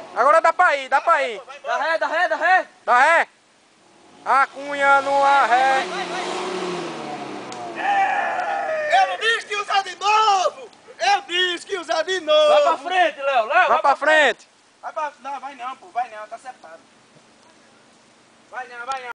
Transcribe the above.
Agora dá pra ir, dá pra ir. Dá ré, dá ré, dá ré. Dá ré. A cunha no arré. Eu não disse que usar de novo! Eu disse que usar de novo! Vai pra frente, Léo. Léo, Vai pra frente. Vai pra... Não, vai não, pô. Vai não, tá acertado. Vai não, vai não.